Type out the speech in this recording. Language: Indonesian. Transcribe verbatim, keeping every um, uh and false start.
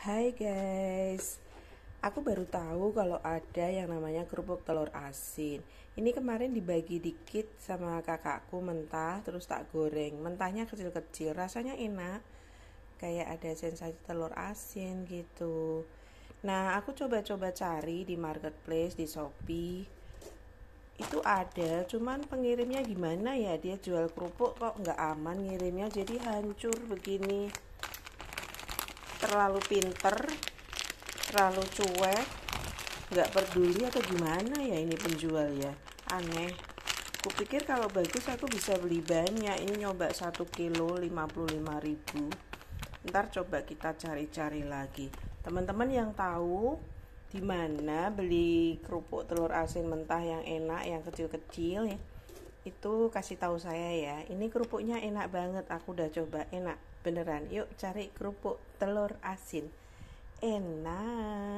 Hai guys, aku baru tahu kalau ada yang namanya kerupuk telur asin. Ini kemarin dibagi dikit sama kakakku mentah, terus tak goreng. Mentahnya kecil-kecil, rasanya enak, kayak ada sensasi telur asin gitu. Nah, aku coba-coba cari di marketplace, di Shopee. Itu ada, cuman pengirimnya gimana ya? Dia jual kerupuk kok nggak aman ngirimnya, jadi hancur begini. Terlalu pinter, terlalu cuek, nggak peduli atau gimana ya ini penjual ya, aneh. Kupikir kalau bagus aku bisa beli banyak, ini nyoba satu kilo lima puluh lima ribu. Ntar coba kita cari-cari lagi, teman-teman yang tahu di mana beli kerupuk telur asin mentah yang enak, yang kecil-kecil ya, itu kasih tahu saya ya. Ini kerupuknya enak banget, aku udah coba, enak beneran. Yuk cari kerupuk telur asin, enak.